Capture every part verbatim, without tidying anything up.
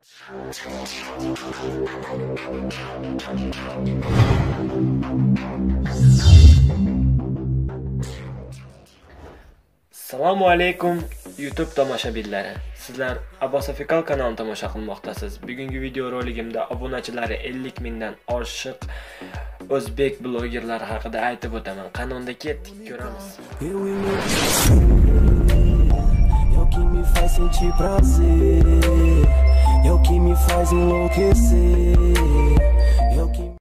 Assalomu alaykum YouTube tomoshabinlari. Sizlar Abbos Afikal kanalini tomosha qilmoqdasiz. Bugungi video roligimda obunachilari ellik mingdan oshiq o'zbek blogerlari haqida aytib o'taman. Qanunda ketdik, ko'ramiz. É o que me faz sentir prazer, é o que me faz enlouquecer, é o que...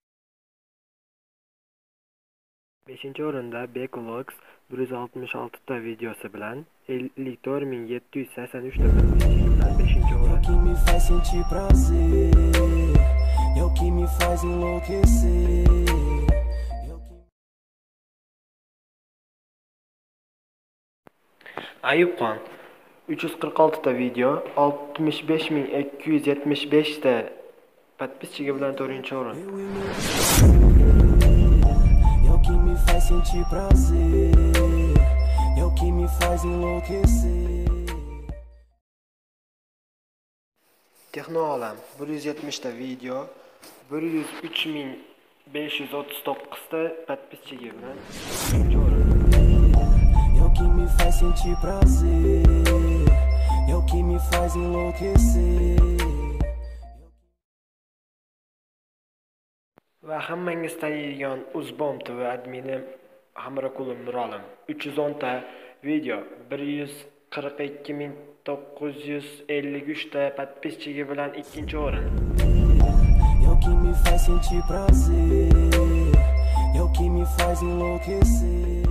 beshinchi o'rinda Bekvlogs bir yuz oltmish olti ta videosi bilan ellik to'rt ming yetti yuz sakson uch ta bilan beshinchi o'rin. É o que me faz sentir prazer, é o que me faz enlouquecer, é o que... Ayubxon uch yuz qirq olti ta video, oltmish besh ming ikki yuz yetmish besh ta podpischiga bilan to'rtinchi o'rin. É o que me faz sentir prazer, é o que me faz enlouquecer. Texnoolam bir yuz yetmish ta video, bir yuz uch ming besh yuz o'ttiz to'qqiz ta podpischiga bilan uchinchi o'rin. É o que me faz sentir prazer, é o que me faz enlouquecer. Va hammangiz taniydigan Uzbom T V admini Hamrakulov Nurolim uch yuz o'n ta video, bir yuz qirq ikki ming to'qqiz yuz ellik uch ta podpischiga bilan ikkinchi o'rin. É o que me faz sentir prazer, é o que me faz enlouquecer.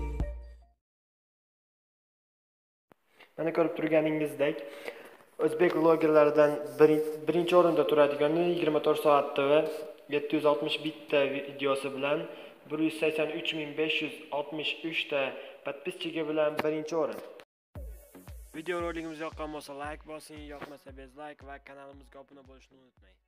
Mana ko'rib turganingizdek, o'zbek blogerlaridan birinchi o'rinda turadigan yigirma to'rt soat T V yetti yuz oltmish bitta videosi bilan bir yuz sakson uch ming besh yuz oltmish uch ta podpischiga bilan birinchi o'rin. Video roligimiz yoqqan bo'lsa like bosing, yoqmasa bezlike va kanalimizga obuna bo'lishni unutmang.